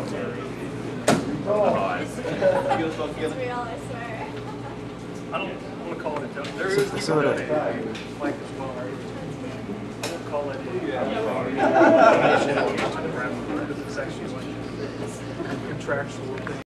It's real, I swear. I don't want to call it a donut. There is people donating Mike as well. I won't call it a donation. It's actually like a contractual thing.